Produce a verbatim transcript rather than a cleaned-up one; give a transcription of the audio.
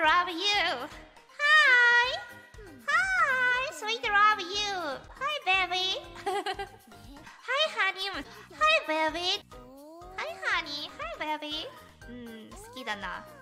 love you. Hi. Hi, sweet love you. Hi, baby. Hi, honey. Hi, baby. Hi, honey. Hi, baby. うん、好きだな。